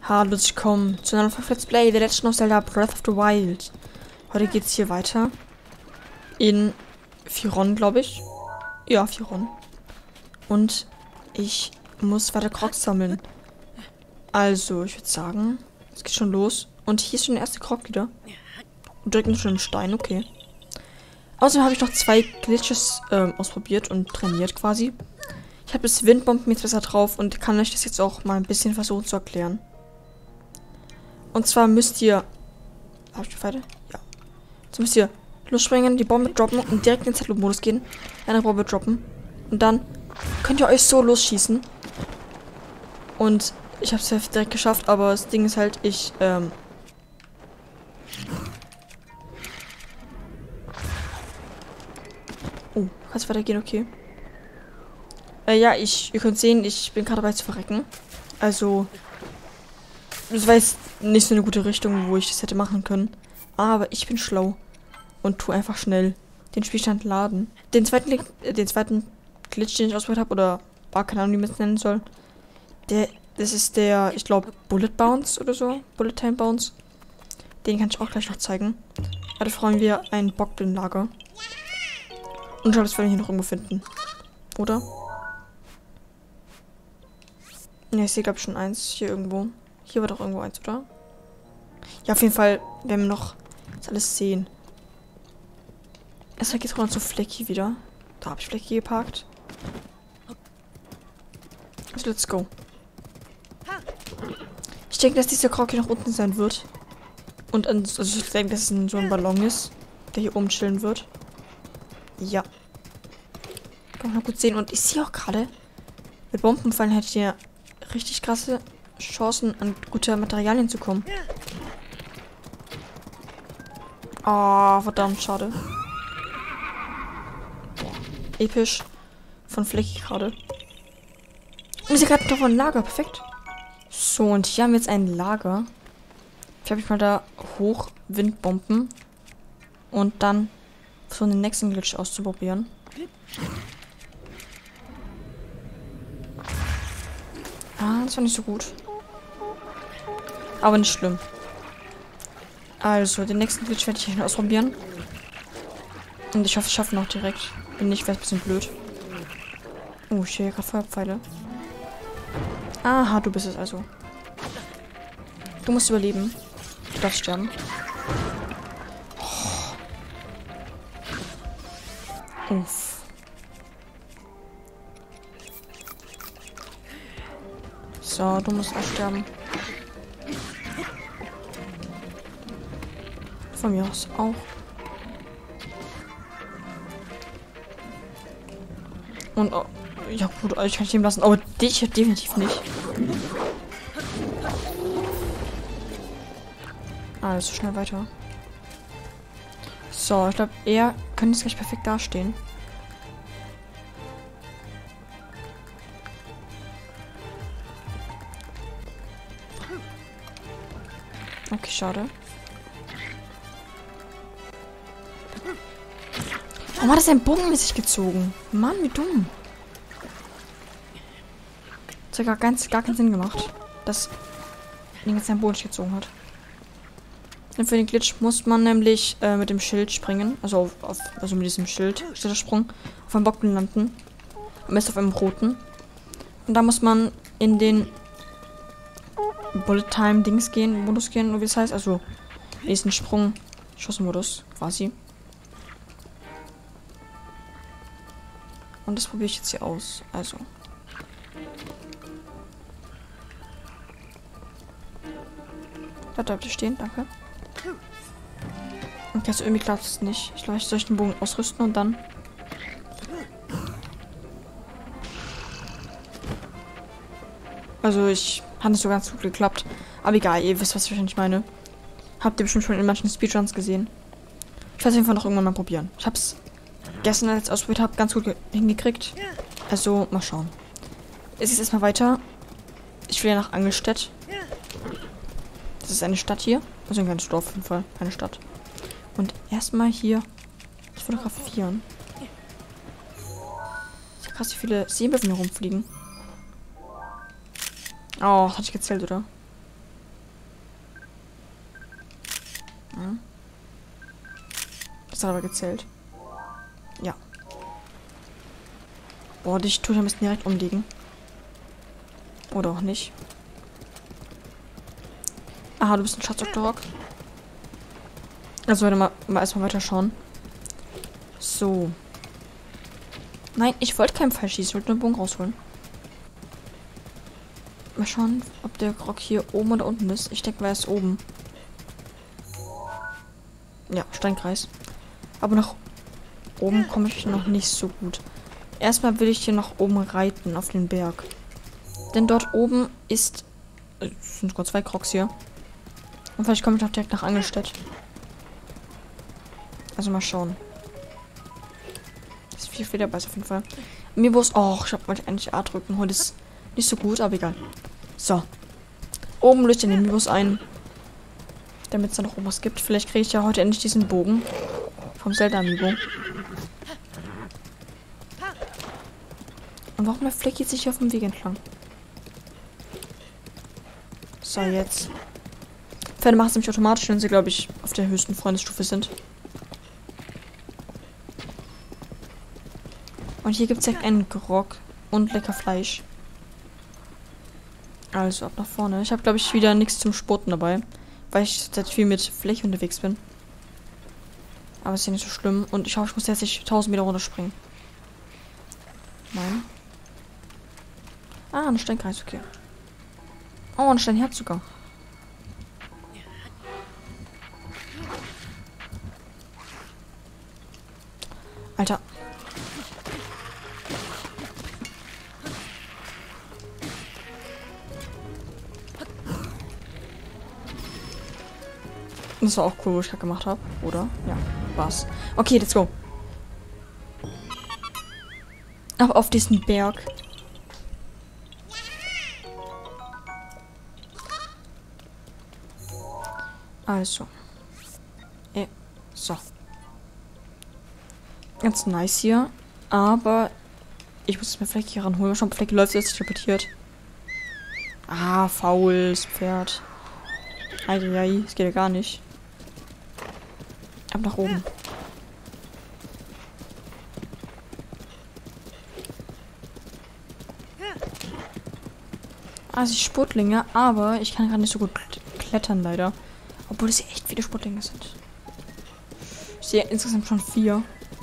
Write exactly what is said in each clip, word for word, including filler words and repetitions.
Hallo, willkommen zu einem Let's Play The Legend of Zelda Breath of the Wild. Heute geht es hier weiter in Firon, glaube ich. Ja, Firon. Und ich muss weiter Crocs sammeln. Also, ich würde sagen, es geht schon los. Und hier ist schon der erste Croc wieder. Und direkt schon ein Stein, okay. Außerdem habe ich noch zwei Glitches ähm, ausprobiert und trainiert quasi. Ich habe das Windbomben jetzt besser drauf und kann euch das jetzt auch mal ein bisschen versuchen zu erklären. Und zwar müsst ihr... Hab ich die Pfeile? Ja. Jetzt müsst ihr losspringen, die Bombe droppen und direkt in den Zeitlupenmodus gehen. Eine Bombe droppen. Und dann könnt ihr euch so losschießen. Und ich habe es ja direkt geschafft, aber das Ding ist halt, ich... Ähm oh, kannst weitergehen, okay. Äh, ja, ich... Ihr könnt sehen, ich bin gerade dabei zu verrecken. Also... Das war jetzt nicht so eine gute Richtung, wo ich das hätte machen können. Aber ich bin schlau. Und tu einfach schnell den Spielstand laden. Den zweiten, äh, den zweiten Glitch, den ich ausprobiert habe, oder war keine Ahnung, wie man es nennen soll. Der, das ist der, ich glaube, Bullet Bounce oder so. Bullet Time Bounce. Den kann ich auch gleich noch zeigen. Da freuen wir ein Bockblin-Lager. Und ich glaube, das werden wir hier noch irgendwo finden. Oder? Ne, ich sehe, glaube ich, schon eins hier irgendwo. Hier war doch irgendwo eins, oder? Ja, auf jeden Fall werden wir noch das alles sehen. Erstmal geht's runter zu Flecky wieder. Da habe ich Flecky geparkt. Also, let's go. Ich denke, dass dieser Croc hier nach unten sein wird. Und also ich denke, dass es ein, so ein Ballon ist, der hier oben chillen wird. Ja. Kann man gut sehen. Und ich sehe auch gerade, mit Bombenfallen hätte ich ja richtig krasse Chancen, an gute Materialien zu kommen. Ah, oh, verdammt, schade. Episch. Von Flecky gerade. Und sie gerade noch ein Lager, perfekt. So, und hier haben wir jetzt ein Lager. Ich habe ich mal da hoch Windbomben. Und dann so den nächsten Glitch auszuprobieren. Ah, das war nicht so gut. Aber nicht schlimm. Also, den nächsten Glitch werde ich ausprobieren. Und ich hoffe, ich schaffe noch direkt. Wenn nicht, wäre es ein bisschen blöd. Oh, ich sehe gerade Feuerpfeile. Aha, du bist es also. Du musst überleben. Du darfst sterben. Oh. Uff. So, du musst auch sterben. Von mir aus auch. Und, oh, ja gut, ich kann ich leben lassen. Aber dich definitiv nicht. Also schnell weiter. So, ich glaube, er kann jetzt gleich perfekt dastehen. Okay, schade. Warum hat er seinen Bogen mit sich gezogen? Mann, wie dumm. Das hat gar, ganz, gar keinen Sinn gemacht, dass er jetzt seinen Bogen gezogen hat. Und für den Glitch muss man nämlich äh, mit dem Schild springen. Also, auf, auf, also mit diesem Schild, Sprung, auf einem Bockblin landen. Am besten auf einem roten. Und da muss man in den Bullet Time Dings gehen, Modus gehen, oder wie es heißt. Also, diesen Sprung, Schussmodus quasi. Und das probiere ich jetzt hier aus. Also. Da bleibt ihr stehen, danke. Okay, also irgendwie klappt es nicht. Ich glaube, ich soll den Bogen ausrüsten und dann. Also ich hat nicht so ganz gut geklappt. Aber egal, ihr wisst, was ich wahrscheinlich meine. Habt ihr bestimmt schon in manchen Speedruns gesehen. Ich werde es einfach noch irgendwann mal probieren. Ich habe es gestern, als ich ausprobiert habe, ganz gut hingekriegt. Also, mal schauen. Es ist erstmal weiter. Ich will ja nach Angelstedt. Das ist eine Stadt hier. Also ein kleines Dorf auf jeden Fall. Keine Stadt. Und erstmal hier fotografieren. Ist ja krass, wie viele Seemöwen hier rumfliegen. Oh, das hatte ich gezählt, oder? Hm. Das hat aber gezählt. Ja. Boah, dich tue ich am besten direkt umlegen. Oder auch nicht. Aha, du bist ein Schatzoktorok. Also, warte mal, mal erstmal weiter schauen. So. Nein, ich wollte keinen Pfeil schießen. Ich wollte nur einen Bogen rausholen. Mal schauen, ob der Grog hier oben oder unten ist. Ich denke, er ist oben. Ja, Steinkreis. Aber nach oben komme ich noch nicht so gut. Erstmal will ich hier nach oben reiten, auf den Berg. Denn dort oben ist... Es sind sogar zwei Grogs hier. Und vielleicht komme ich auch direkt nach Angelstedt. Also mal schauen. Ist viel, viel dabei auf jeden Fall. Amiibos... Oh, ich wollte eigentlich A drücken. Heute ist nicht so gut, aber egal. So. Oben löst den Amiibos ein. Damit es da noch oben was gibt. Vielleicht kriege ich ja heute endlich diesen Bogen. Vom Zelda-Amiibo. Und warum fleckt sich hier auf dem Weg entlang? So, jetzt. Pferde machen es nämlich automatisch, wenn sie, glaube ich, auf der höchsten Freundesstufe sind. Und hier gibt es ja einen Grog und lecker Fleisch. Also ab nach vorne. Ich habe, glaube ich, wieder nichts zum Sporten dabei. Weil ich seit viel mit Fläche unterwegs bin. Aber ist ja nicht so schlimm. Und ich hoffe, ich muss jetzt nicht tausend Meter runterspringen. Nein. Ah, ein Steinkreis, okay. Oh, ein Steinherz sogar. Alter. Das war auch cool, wo ich gerade gemacht habe, oder? Ja, war's. Okay, let's go. Ab auf diesen Berg. Also. Äh, so. Ganz nice hier. Aber ich muss es mir vielleicht hier ranholen. Schon vielleicht läuft es jetzt teleportiert. Ah, faules Pferd. Eieiei, das geht ja gar nicht. Ab nach oben. Also ich Sportlinge, aber ich kann gerade nicht so gut klettern leider. Obwohl es hier echt viele Sportlinge sind. Ich sehe insgesamt schon vier.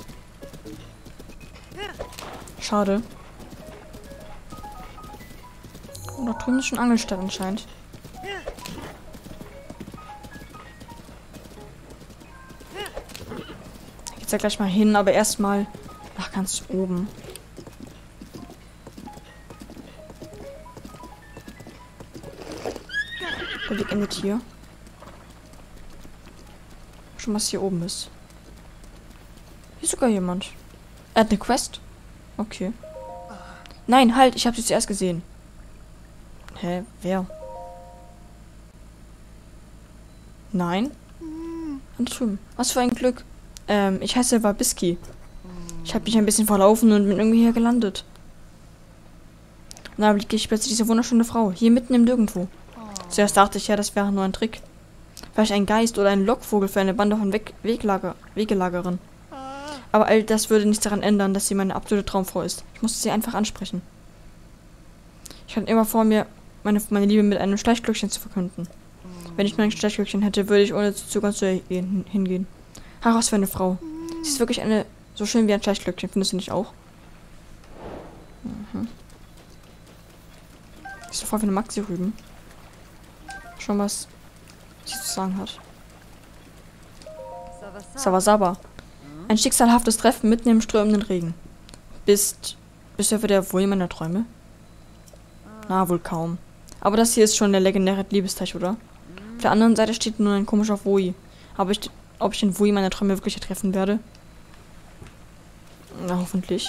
Schade. Und da drüben ist schon Angelstadt anscheinend. Geht's ja gleich mal hin, aber erstmal nach ganz oben. Der Weg endet hier. Schon was hier oben ist. Hier ist sogar jemand. Er hat eine Quest. Okay. Nein, halt, ich habe sie zuerst gesehen. Hä, wer? Nein? Und drüben. Was für ein Glück. Ähm, ich heiße Wabiski. Ich habe mich ein bisschen verlaufen und bin irgendwie hier gelandet. Und da blicke ich plötzlich diese wunderschöne Frau. Hier mitten im Nirgendwo. Zuerst dachte ich ja, das wäre nur ein Trick. Vielleicht ein Geist oder ein Lockvogel für eine Bande von Weg Weglager Wegelagerern. Aber all das würde nichts daran ändern, dass sie meine absolute Traumfrau ist. Ich musste sie einfach ansprechen. Ich hatte immer vor mir, meine, meine Liebe mit einem Schleichglöckchen zu verkünden. Wenn ich nur ein Schleichglöckchen hätte, würde ich ohne zu zögern zu ihr hingehen. Ach, was für eine Frau. Sie ist wirklich eine so schön wie ein Schleichglöckchen. Findest du nicht auch? Mhm. Ich so voll wie eine Maxi-Rüben. Schon was sie zu sagen hat. Sawasaba. Ein schicksalhaftes Treffen mitten im strömenden Regen. Bist, bist du für der Wohl meiner Träume? Na, wohl kaum. Aber das hier ist schon der legendäre Liebesteich, oder? Auf der anderen Seite steht nur ein komischer Wui. Aber ich, ob ich den Wui meiner Träume wirklich treffen werde? Na, hoffentlich.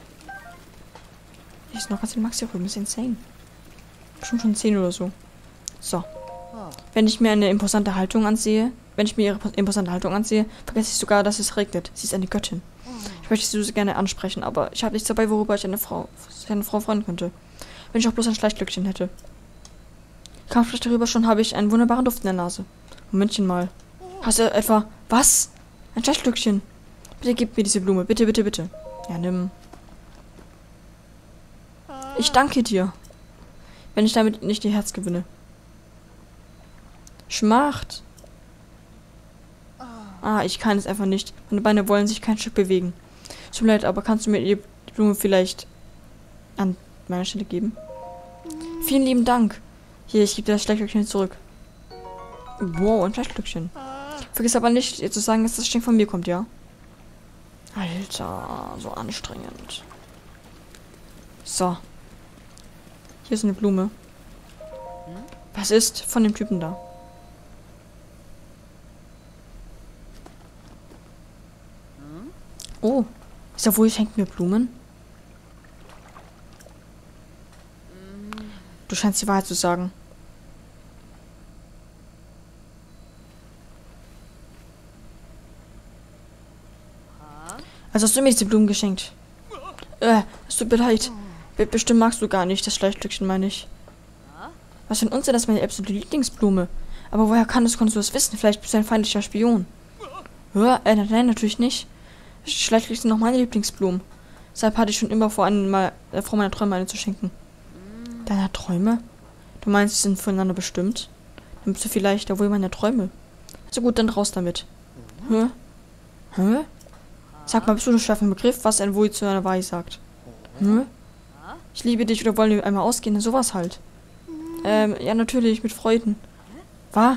Hier ist noch ganz viel Maxi-Rüben. Das ist insane. Schon schon zehn oder so. So. Wenn ich mir eine imposante Haltung ansehe, wenn ich mir ihre imposante Haltung ansehe, vergesse ich sogar, dass es regnet. Sie ist eine Göttin. Ich möchte sie so gerne ansprechen, aber ich habe nichts dabei, worüber ich eine Frau, eine Frau freuen könnte. Wenn ich auch bloß ein Schleichglöckchen hätte. Kaum spreche darüber schon, habe ich einen wunderbaren Duft in der Nase. Momentchen mal. Hast du etwa... Was? Ein Schleichglöckchen. Bitte gib mir diese Blume. Bitte, bitte, bitte. Ja, nimm. Ich danke dir. Wenn ich damit nicht ihr Herz gewinne. Schmacht. Ah, ich kann es einfach nicht. Meine Beine wollen sich kein Stück bewegen. Tut mir leid, aber kannst du mir die Blume vielleicht an meiner Stelle geben? Vielen lieben Dank. Hier, ich gebe dir das Schleichglöckchen zurück. Wow, ein Schleichglöckchen. Vergiss aber nicht, ihr zu sagen, dass das Geschenk von mir kommt, ja? Alter, so anstrengend. So. Hier ist eine Blume. Was ist von dem Typen da? Oh, ist er wohl, ich schenkt mir Blumen? Du scheinst die Wahrheit zu sagen. Also hast du mir diese Blumen geschenkt? Äh, es tut mir leid. Be bestimmt magst du gar nicht, das Schleichglöckchen meine ich. Was für ein Unsinn, das ist meine absolute Lieblingsblume. Aber woher kann das, konntest du das wissen? Vielleicht bist du ein feindlicher Spion. Ja, äh, nein, natürlich nicht. Schleichglöckchen sind noch meine Lieblingsblumen. Deshalb hatte ich schon immer vor, einen mal, äh, vor meiner Träume eine zu schenken. Deiner Träume? Du meinst, sie sind voneinander bestimmt? Dann bist du vielleicht da wohl meine Träume. Also gut, dann raus damit. Hä? Hä? Sag mal, bist du schon im Begriff, was ein Wohl zu einer Wahrheit sagt? Hä? Ich liebe dich oder wollen wir einmal ausgehen? Sowas halt. Ähm, ja, natürlich, mit Freuden. Was?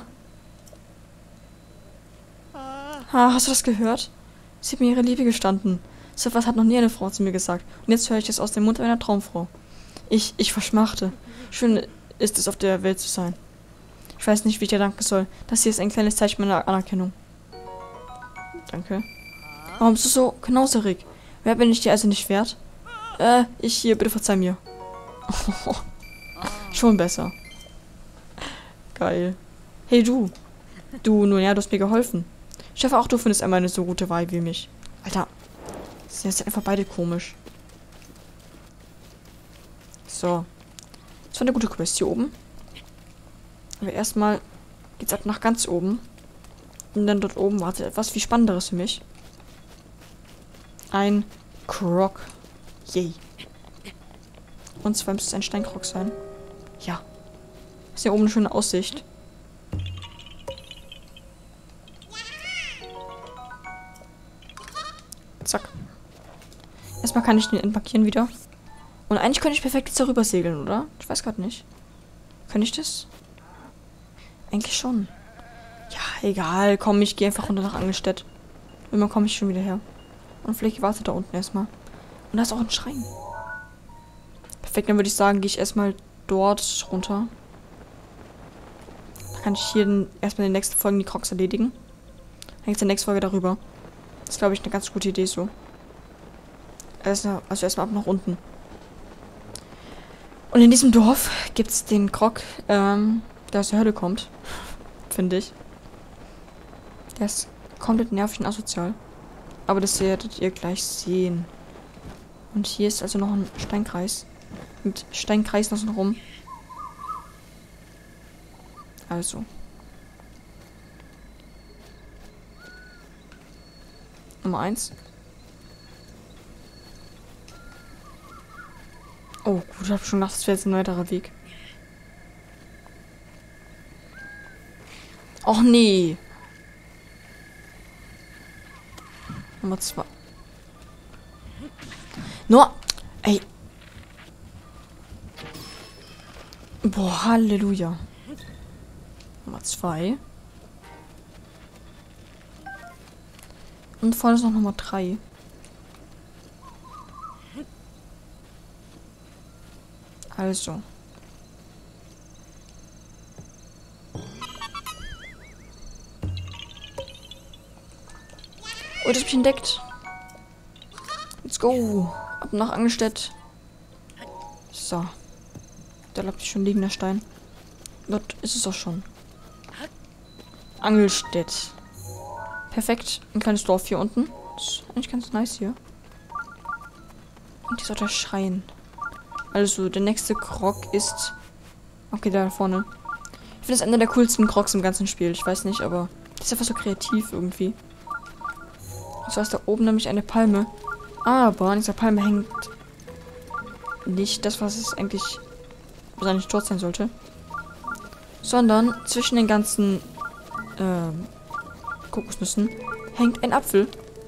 Ah, hast du das gehört? Sie hat mir ihre Liebe gestanden. So etwas hat noch nie eine Frau zu mir gesagt. Und jetzt höre ich es aus dem Mund einer Traumfrau. Ich, ich verschmachte. Schön ist es, auf der Welt zu sein. Ich weiß nicht, wie ich dir danken soll. Das hier ist ein kleines Zeichen meiner Anerkennung. Danke. Warum bist du so knauserig? Wer bin ich dir also nicht wert? Äh, ich hier, bitte verzeih mir. Schon besser. Geil. Hey du. Du, nun ja, du hast mir geholfen. Ich hoffe auch, du findest einmal eine so gute Wahl wie mich. Alter. Das sind einfach beide komisch. So. Das war eine gute Quest hier oben. Aber erstmal geht's ab nach ganz oben. Und dann dort oben wartet etwas viel Spannenderes für mich. Ein Krog. Yay. Und zwar müsste es ein Steinkrog sein. Ja. Ist hier oben eine schöne Aussicht. Zack. Erstmal kann ich den entmarkieren wieder. Und eigentlich könnte ich perfekt jetzt darüber segeln, oder? Ich weiß gerade nicht. Kann ich das? Eigentlich schon. Ja, egal. Komm, ich gehe einfach runter nach Angelstedt. Immer komme ich schon wieder her. Und vielleicht wartet da unten erstmal. Und da ist auch ein Schrein. Perfekt, dann würde ich sagen, gehe ich erstmal dort runter. Da kann ich hier den, erstmal in den nächsten Folgen die Crocs erledigen. Dann geht es in der nächsten Folge darüber. Das ist, glaube ich, eine ganz gute Idee so. Also, also erstmal ab nach unten. Und in diesem Dorf gibt es den Krog, ähm, der aus der Hölle kommt. Finde ich. Der ist komplett nervig und asozial. Aber das werdet ihr gleich sehen. Und hier ist also noch ein Steinkreis. Mit Steinkreis noch so rum. Also. Nummer eins. Oh, gut, ich habe schon gedacht, das wäre jetzt ein weiterer Weg. Och nee. Nummer zwei. Nur. Ey. Boah, Halleluja. Nummer zwei. Und vorne ist noch Nummer drei. Also. Oh, das hab ich entdeckt. Let's go. Ab nach Angelstedt. So. Da bleibt schon liegen, der Stein. Dort ist es auch schon. Angelstedt. Perfekt. Ein kleines Dorf hier unten. Das ist eigentlich ganz nice hier. Und hier ist auch der Schrein. Also, der nächste Krog ist... Okay, da vorne. Ich finde es einer der coolsten Krogs im ganzen Spiel. Ich weiß nicht, aber Das ist einfach so kreativ irgendwie. So ist da oben nämlich eine Palme. Aber an dieser Palme hängt nicht das, was es eigentlich, was eigentlich dort sein sollte. Sondern zwischen den ganzen ähm, Kokosnüssen hängt ein Apfel.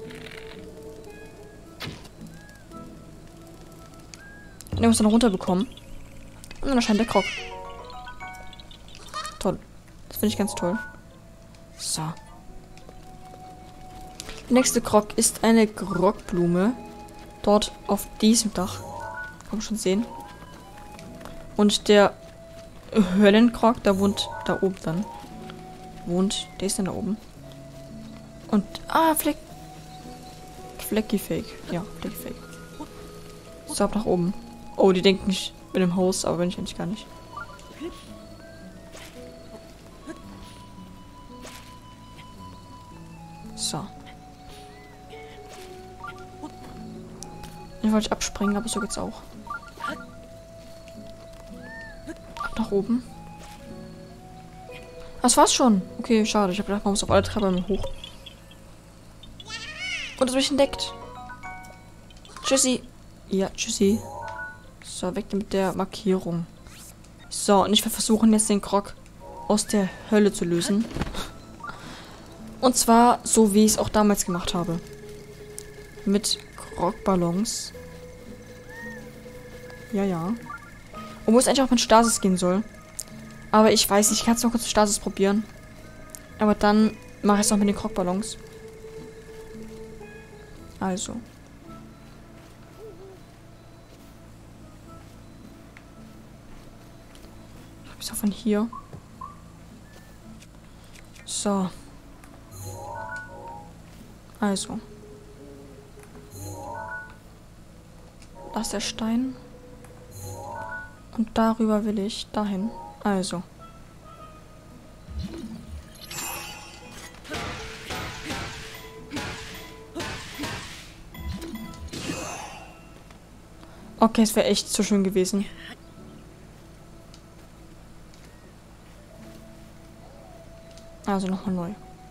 Und den muss dann runterbekommen. Und dann erscheint der Krog. Toll. Das finde ich ganz toll. So. Der nächste Krog ist eine Grogblume. Dort auf diesem Dach. Kann man schon sehen. Und der Höllenkrog, der wohnt da oben dann. Wohnt. Der ist dann da oben. Und. Ah, Fleck. Flecky Fake. Ja, Flecky Fake. So, ab nach oben. Oh, die denken, ich bin im Haus, aber bin ich eigentlich gar nicht. So. Ich wollte abspringen, aber so geht's auch. Ab nach oben. Das war's schon. Okay, schade. Ich habe gedacht, man muss auf alle Treppen hoch. Und es wird mich entdeckt. Tschüssi. Ja, tschüssi. So, weg mit der Markierung. So, und ich werde versuchen, jetzt den Krog aus der Hölle zu lösen. Und zwar so, wie ich es auch damals gemacht habe. Mit Krogballons. Ja, ja. Und wo es eigentlich auch mit Stasis gehen soll. Aber ich weiß nicht, ich kann es noch kurz mit Stasis probieren. Aber dann mache ich es noch mit den Krogballons. Also. Ich habe von hier. So. Also. Da ist der Stein. Und darüber will ich dahin. Also. Okay, es wäre echt zu schön gewesen. Also nochmal neu.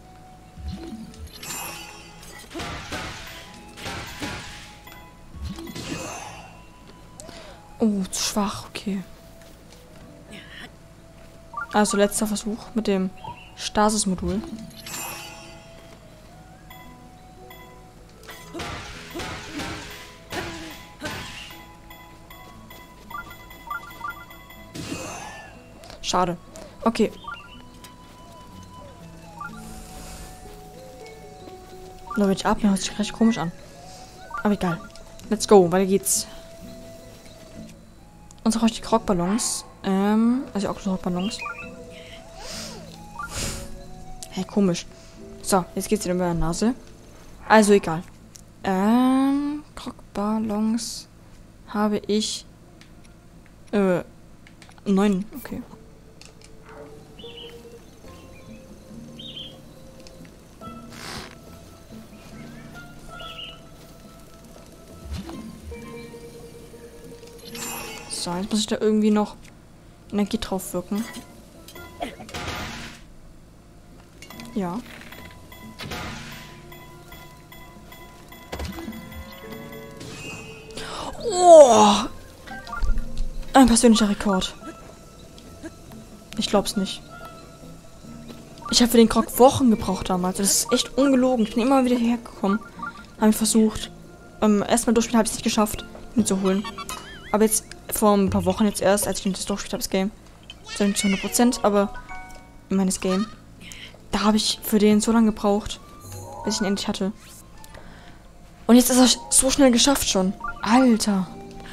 Oh, zu schwach, okay. Also letzter Versuch mit dem Stasis-Modul. Schade. Okay. Nur wenn ich atme, hört sich recht komisch an. Aber egal. Let's go, weiter geht's. Und so brauche ich die Krogballons. Ähm, also auch Krogballons. Hey, komisch. So, jetzt geht's wieder über der Nase. Also egal. Ähm, Krogballons habe ich. Äh, neun. Okay. So, jetzt muss ich da irgendwie noch Energie drauf wirken. Ja. Oh! Ein persönlicher Rekord. Ich glaub's nicht. Ich habe für den Krog Wochen gebraucht damals. Das ist echt ungelogen. Ich bin immer wieder hergekommen. Habe ich versucht. Ähm, erstmal durchspielen habe ich es nicht geschafft, ihn zu holen. Aber jetzt vor ein paar Wochen jetzt erst, als ich das durchgespielt habe, das Game. Das nicht zu hundert Prozent, aber meines Game. Da habe ich für den so lange gebraucht, bis ich ihn endlich hatte. Und jetzt ist er so schnell geschafft schon. Alter.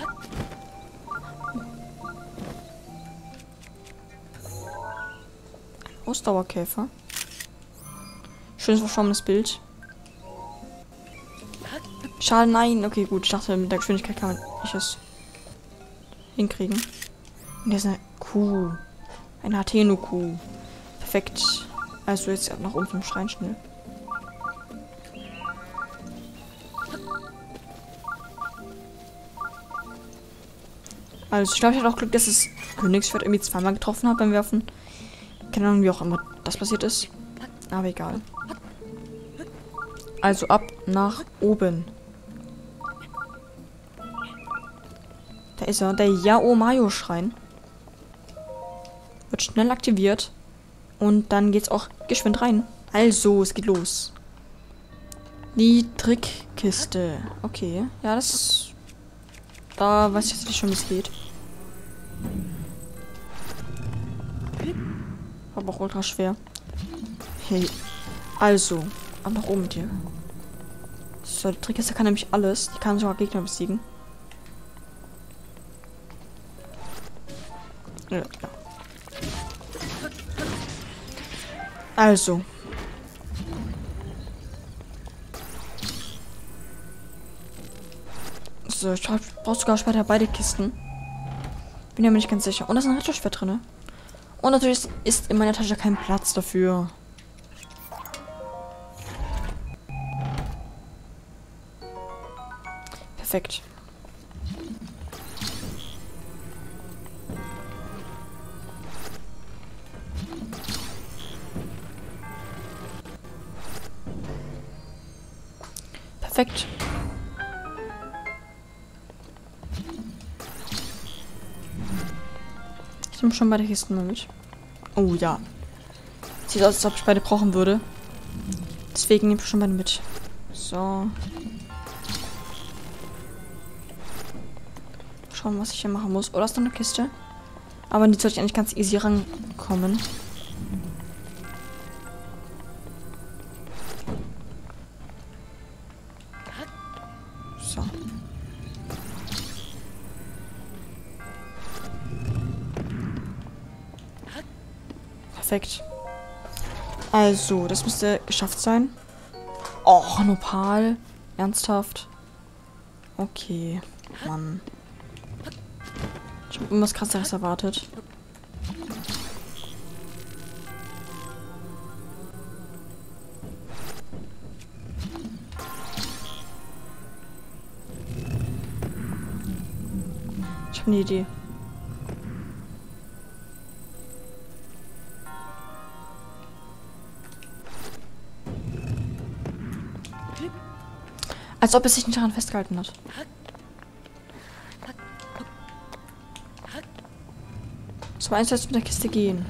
Ein Ausdauerkäfer. Schönes verschwommenes Bild. Schade, nein. Okay, gut. Ich dachte, mit der Geschwindigkeit kann man nicht es hinkriegen. Und hier ist eine Kuh. Eine Hateno-Kuh. Perfekt. Also jetzt nach oben zum Schrein schnell. Also ich glaube, ich hatte auch Glück, dass das Königsschwert irgendwie zweimal getroffen hat beim Werfen. Keine Ahnung, wie auch immer das passiert ist. Aber egal. Also ab nach oben. Da ist er, der Yao-Mayo-Schrein. Wird schnell aktiviert. Und dann geht's auch geschwind rein. Also, es geht los. Die Trickkiste. Okay, ja, das... Da weiß ich jetzt nicht schon, wie es geht. Aber auch ultra schwer. Hey. Also, ab nach oben mit dir. So, die Trickkiste kann nämlich alles. Die kann sogar Gegner besiegen. Ja, ja. Also. So, ich brauche sogar später beide Kisten. Bin ja mir nicht ganz sicher. Und da ist ein Retterschwert drin. Und natürlich ist in meiner Tasche kein Platz dafür. Perfekt. Perfekt. Ich nehme schon beide Kisten mal mit. Oh ja. Sieht aus, als ob ich beide brauchen würde. Deswegen nehme ich schon beide mit. So. Schauen, was ich hier machen muss. Oder ist da eine Kiste? Aber in die sollte ich eigentlich ganz easy rankommen. So. Perfekt. Also, das müsste geschafft sein. Och, Nopal. Ernsthaft? Okay. Mann. Ich habe irgendwas krasseres erwartet. Ich habe eine Idee. Als ob es sich nicht daran festgehalten hat. So eins jetzt mit der Kiste gehen.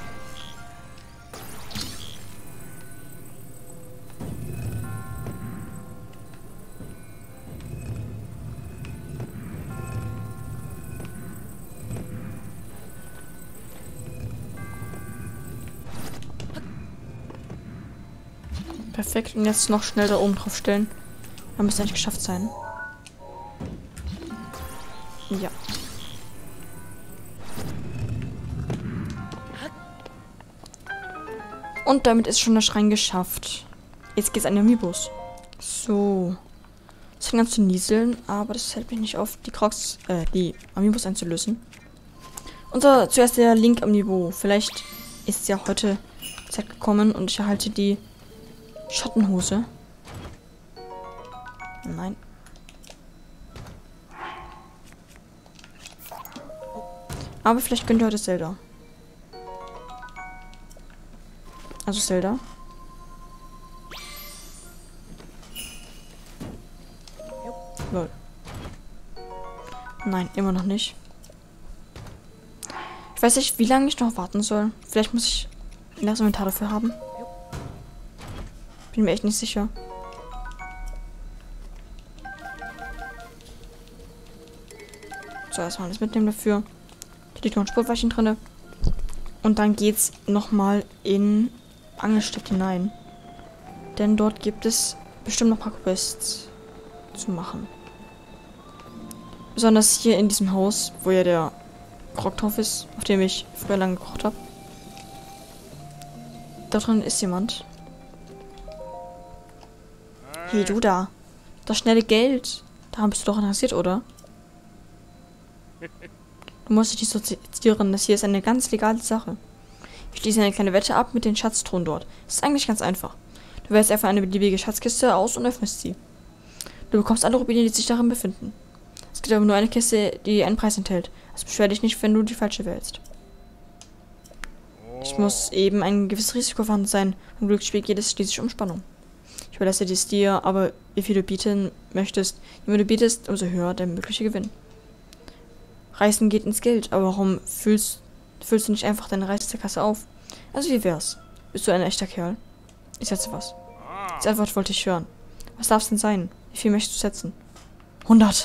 Perfekt. Und jetzt noch schnell da oben drauf stellen. Dann müsste eigentlich geschafft sein. Ja. Und damit ist schon der Schrein geschafft. Jetzt geht's an den Amiibos. So. Das fängt an zu nieseln, aber das hält mich nicht auf, die Crocs, äh, die Amiibos einzulösen. Und so, zuerst der Link Amiibo. Vielleicht ist ja heute Zeit gekommen und ich erhalte die Schattenhose. Nein. Aber vielleicht könnt ihr heute Zelda. Also Zelda. Lol. Nein, immer noch nicht. Ich weiß nicht, wie lange ich noch warten soll. Vielleicht muss ich das Inventar dafür haben. Bin mir echt nicht sicher. So, erstmal alles mitnehmen dafür. Hier liegt noch ein Spurweichen drin. Und dann geht's nochmal in Angelstadt hinein. Denn dort gibt es bestimmt noch ein paar Quests zu machen. Besonders hier in diesem Haus, wo ja der Krog drauf ist, auf dem ich früher lange gekocht habe. Da drin ist jemand. Hey, du da. Das schnelle Geld. Daran bist du doch interessiert, oder? Du musst dich nicht dissoziieren. Das hier ist eine ganz legale Sache. Ich schließe eine kleine Wette ab mit den Schatztruhen dort. Das ist eigentlich ganz einfach. Du wählst einfach eine beliebige Schatzkiste aus und öffnest sie. Du bekommst alle Rubine, die sich darin befinden. Es gibt aber nur eine Kiste, die einen Preis enthält. Also beschwer dich nicht, wenn du die falsche wählst. Ich muss eben ein gewisses Risiko vorhanden sein. Im Glücksspiel geht es schließlich um Spannung. Ich überlasse dies dir, aber wie viel du bieten möchtest, je mehr du bietest, umso höher der mögliche Gewinn. Reisen geht ins Geld, aber warum füllst, füllst du nicht einfach deine Reisekasse auf? Also wie wär's? Bist du ein echter Kerl? Ich setze was. Die Antwort wollte ich hören. Was darf's denn sein? Wie viel möchtest du setzen? hundert.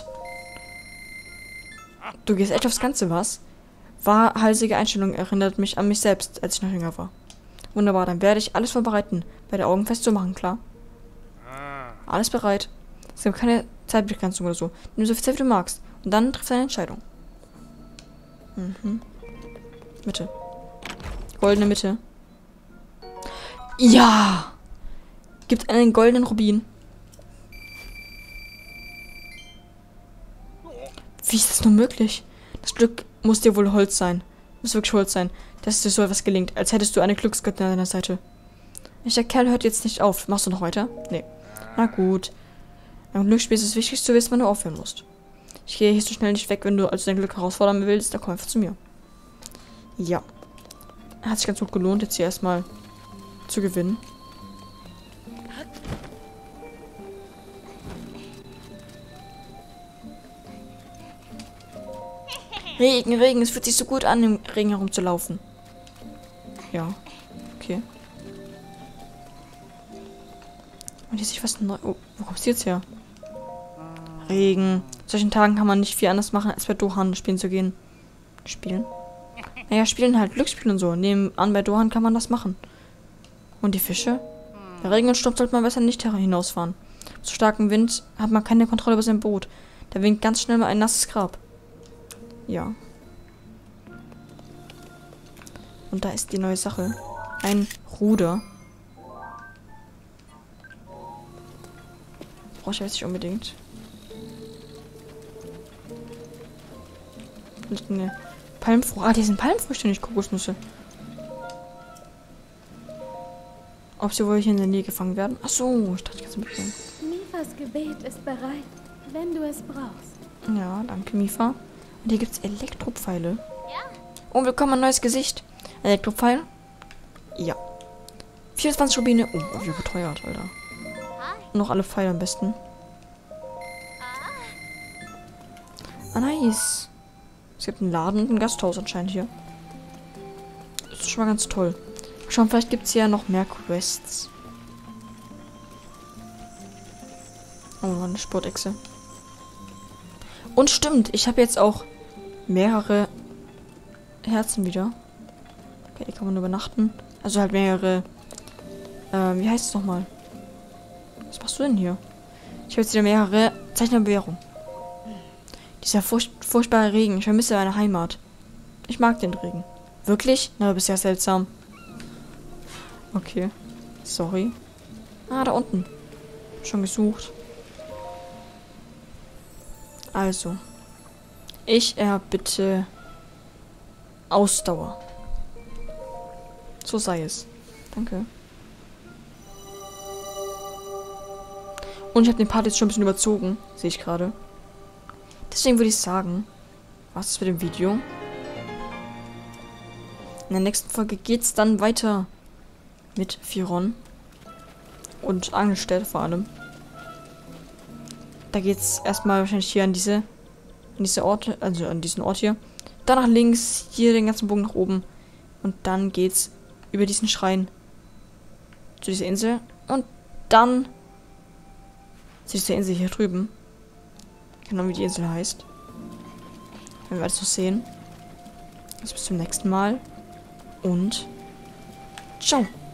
Du gehst echt aufs Ganze, was? Wahrhalsige Einstellung erinnert mich an mich selbst, als ich noch jünger war. Wunderbar, dann werde ich alles vorbereiten, bei der Augen festzumachen, klar? Alles bereit. Es gibt keine Zeitbegrenzung oder so. Nimm so viel Zeit, wie du magst. Und dann triff deine Entscheidung. Mhm. Mitte. Goldene Mitte. Ja! Gibt einen goldenen Rubin. Wie ist das nur möglich? Das Glück muss dir wohl Holz sein. Muss wirklich Holz sein, dass dir so etwas gelingt, als hättest du eine Glücksgöttin an deiner Seite. Der Kerl hört jetzt nicht auf. Machst du noch weiter? Nee. Na gut. Beim Glücksspiel ist es wichtig zu wissen, wann du aufhören musst. Ich gehe hier so schnell nicht weg, wenn du also dein Glück herausfordern willst, dann komm einfach zu mir. Ja. Hat sich ganz gut gelohnt, jetzt hier erstmal zu gewinnen. Regen, Regen, es fühlt sich so gut an, im Regen herumzulaufen. Ja, okay. Und hier ist sich was neu. Oh, wo kommst du jetzt her? Regen. An solchen Tagen kann man nicht viel anders machen, als bei Dohan spielen zu gehen. Spielen? Naja, spielen halt Glücksspiel und so. Nebenan bei Dohan kann man das machen. Und die Fische? Bei Regen und Sturm sollte man besser nicht hinausfahren. Zu starkem Wind hat man keine Kontrolle über sein Boot. Da winkt ganz schnell mal ein nasses Grab. Ja. Und da ist die neue Sache. Ein Ruder. Brauche ich jetzt nicht unbedingt. Eine Palmfrucht. Ah, die sind Palmfrüchte, nicht Kokosnüsse. Ob sie wohl hier in der Nähe gefangen werden? Ach so, ich dachte, ich kann sie mitnehmen. Mifas Gebet ist bereit, wenn du es brauchst. Ja, danke, Mifa. Und hier gibt es Elektropfeile. Ja. Oh, willkommen, ein neues Gesicht. Elektropfeil? Ja. vierundzwanzig Rubine. Oh, wie beteuert, Alter. Und noch alle Pfeile am besten. Ah, nice. Es gibt einen Laden und ein Gasthaus anscheinend hier. Das ist schon mal ganz toll. Schauen, vielleicht gibt es hier noch mehr Quests. Oh, eine Sportechse. Und stimmt, ich habe jetzt auch mehrere Herzen wieder. Okay, die kann man übernachten. Also halt mehrere. Ähm, wie heißt es nochmal? Was machst du denn hier? Ich habe jetzt wieder mehrere Zeichnerbewährung. Dieser furcht furchtbare Regen. Ich vermisse meine Heimat. Ich mag den Regen. Wirklich? Na, du bist ja seltsam. Okay. Sorry. Ah, da unten. Schon gesucht. Also. Ich erbitte Ausdauer. So sei es. Danke. Und ich habe den Part jetzt schon ein bisschen überzogen. Sehe ich gerade. Deswegen würde ich sagen, was ist mit dem Video? In der nächsten Folge geht es dann weiter mit Firon. Und Angestellte vor allem. Da geht es erstmal wahrscheinlich hier an diese, an diese Orte, also an diesen Ort hier. Dann nach links, hier den ganzen Bogen nach oben. Und dann geht's über diesen Schrein zu dieser Insel. Und dann zu dieser Insel hier drüben. Genau wie die Insel heißt. Wenn wir alles noch sehen. Also bis zum nächsten Mal. Und ciao.